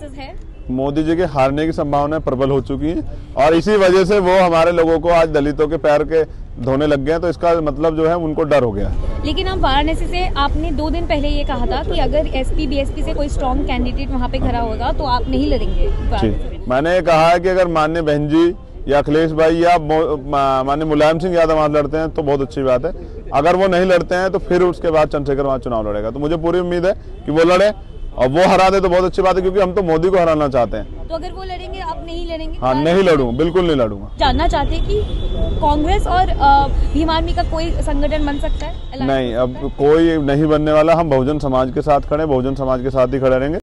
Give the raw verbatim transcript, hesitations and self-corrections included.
Chances है? मोदी जी के हारने की संभावना प्रबल हो चुकी है और इसी वजह से वो हमारे लोगों को आज दलितों के पैर के धोने लग गए हैं, तो इसका मतलब जो है उनको डर हो गया। लेकिन अब वाराणसी से आपने दो दिन पहले ये कहा था कि अगर एसपी बीएसपी से कोई स्ट्रॉन्ग कैंडिडेट वहाँ पे खड़ा होगा तो आप नहीं लड़ेंगे। जी, मैंने कहा है कि अगर माननीय बहन जी या अखिलेश भाई या माननीय मुलायम सिंह यादव वहाँ लड़ते हैं तो बहुत अच्छी बात है, अगर वो नहीं लड़ते हैं तो फिर उसके बाद चंद्रशेखर वहाँ चुनाव लड़ेगा। तो मुझे पूरी उम्मीद है कि वो लड़े और वो हरा दे तो बहुत अच्छी बात है, क्योंकि हम तो मोदी को हराना चाहते हैं। तो अगर वो लड़ेंगे आप नहीं लड़ेंगे? हाँ, नहीं लड़ूंगा, बिल्कुल नहीं लड़ूंगा। जानना चाहते हैं कि कांग्रेस और भीम आर्मी का कोई संगठन बन सकता है? नहीं, अब कोई नहीं बनने वाला। हम बहुजन समाज के साथ खड़े, बहुजन समाज के साथ ही खड़े रहेंगे।